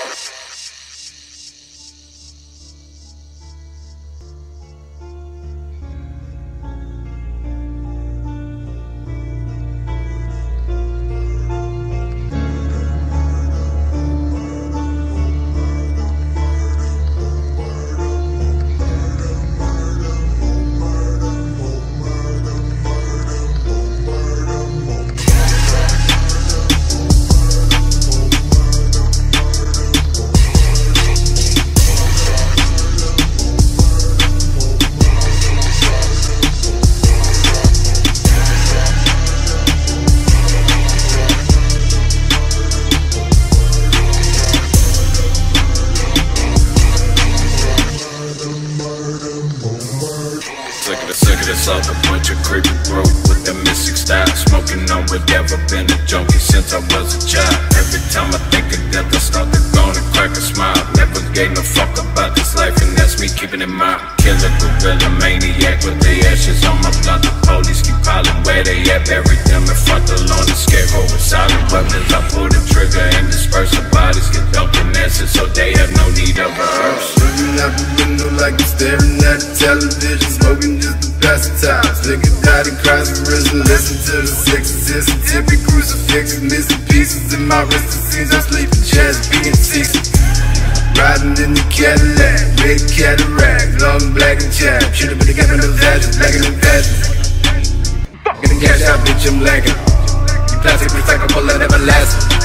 Sick of this other bunch of creepy broke with that mystic style. Smoking on whatever, been a junkie since I was a child. Every time I think of death, I start to groan and crack a smile. Never gave no fuck about this life, and that's me keeping in mind. Killer, gorilla, maniac with the ashes on my blunt. The police keep piling where they at, bury them in front of the lawn. The scarecrow with silent weapons. I pull the trigger and disperse the bodies, get dumped in acid, so they have no need of a hearse. Looking out the window like I'm staring at the television, smoking just to pass the time. Looking out and cries and risen, listen to the sixes. It's a tippy crucifixes, missing pieces in my wrist. It seems I'm sleeping, chest being 60. Riding in the Cadillac, big cataract, long black and chapped. Should've been together in the badges, blacking and badges. Getting cash out, bitch, I'm lagging. You plastic recyclable and everlasting.